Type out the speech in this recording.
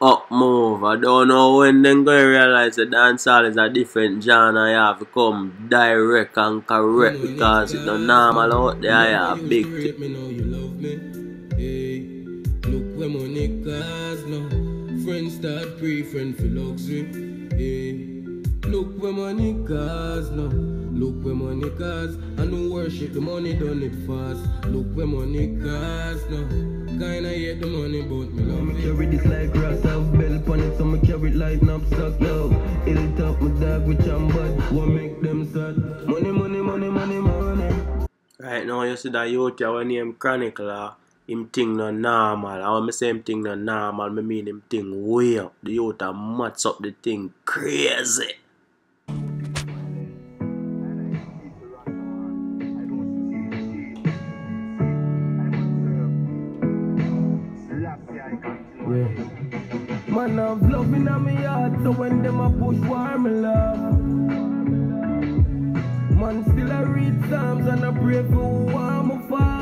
up move. I don't know when them going to realize the dancehall is a different genre. You have to come direct and correct because it's not normal out there. You have big thing. Look where money cars now. Friends start pre-friend for luxury. Look where money cars now. Look where money cars. I no worship the money done it fast. Look where money cars now. Kinda hate the money but me love it. Carry this like grass, have bell upon it, so me carry it like knapsack, yo. It'll top my dog with chambad, won't make them sad. Money, money, money, money, money. Right now you see that youth here when name Chronicle, him thing no normal. I want me say him thing no normal, me mean him thing way up. The youth a mats up the thing crazy. Man have love in my heart, so when them a push war me love. Man still a read Psalms and a pray for who I'm a fall.